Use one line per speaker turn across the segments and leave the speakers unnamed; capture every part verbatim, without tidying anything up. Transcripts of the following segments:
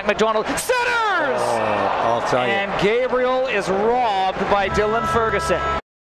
McDonald centers!
Oh, I'll tell you.
And Gabriel is robbed by Dylan Ferguson.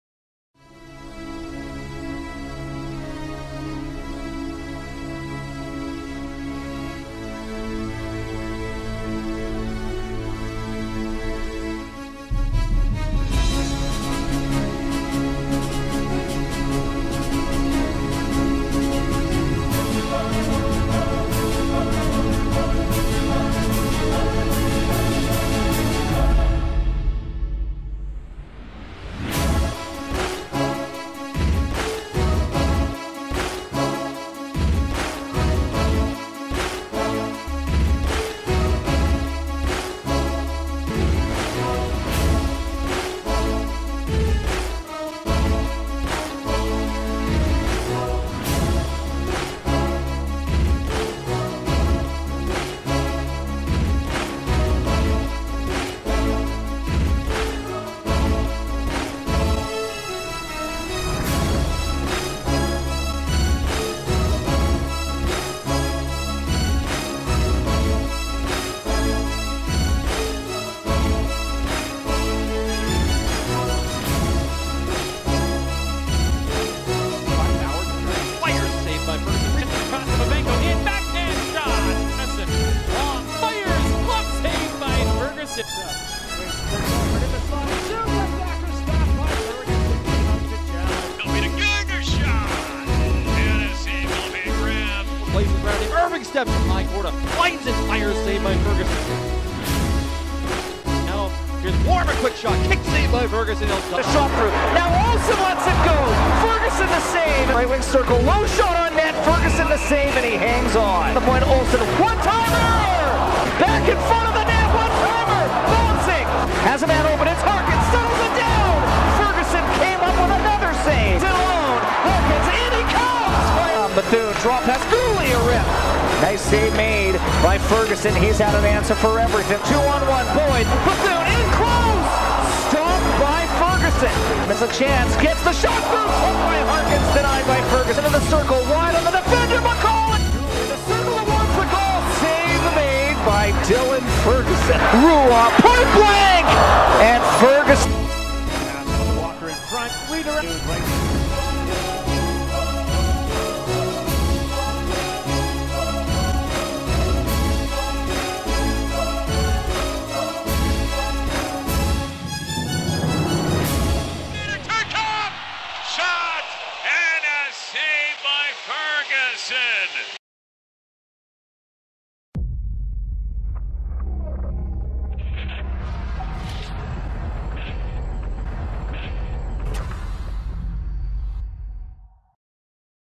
Irving steps from high quarter, finds it, fires, saved by Ferguson. Now here's Warm, a quick shot, kick saved by Ferguson.
The shot through. Now Olsen lets it go. Ferguson the save. Right wing circle, low shot on net. Ferguson the save, and he hangs on. The point, Olsen, one-timer! Back in front of the net, one-timer! Bouncing! Has a man open, it's Harkins, settles it down! Ferguson came up with another save. Still alone. Harkins, in he comes! Um, Bethune, draw pass, Gooley, a rip. Nice save made by Ferguson. He's had an answer for everything. Two on one, Boyd. Bethune in close! Stopped by Ferguson. Miss a chance, gets the shot through. Shot by Harkins, denied by Ferguson. In the circle, wide on the defender, McCall. The circle awards the goal. Save made by Dylan Ferguson. Rua, point blank! And Ferguson.
Walker in front, redirect.